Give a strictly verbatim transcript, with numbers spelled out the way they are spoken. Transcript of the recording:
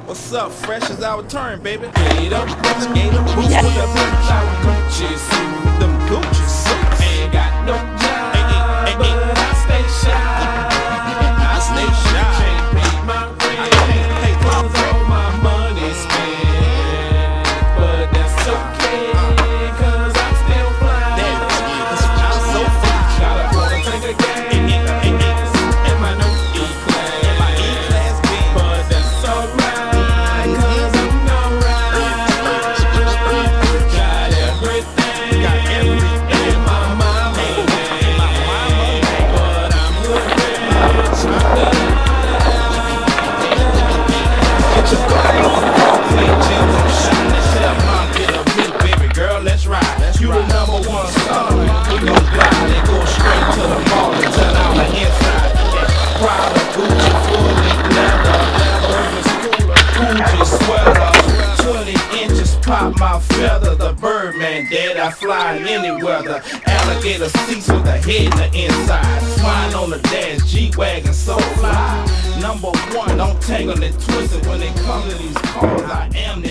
What's up? Fresh is our turn, baby. Skate up, skate up, boots Yes. with the boots out. Gucci suit, them Gucci suits. Ain't got no job, hey, hey, hey, hey. But I stay shy. I stay shy. Can't pay my rent. I can't pay my rent. All my money spent, but that's okay, cause I'm still fly. Damn, I'm so fly. Gotta wanna take a gas. And my new E-Class, and my E-Class B. But that's alright. You the number one star. We gon' glide and go straight to the ball and turn out the inside. Prada, Gucci, fully leather, urban schooler, Gucci sweater. Twenty inches pop my feather. The Birdman dead, I fly in any weather. Alligator seats with a head in the inside. Swine on the dash, G-Wagon so fly. Number one, don't tangle and twist it when it comes to these cars. I am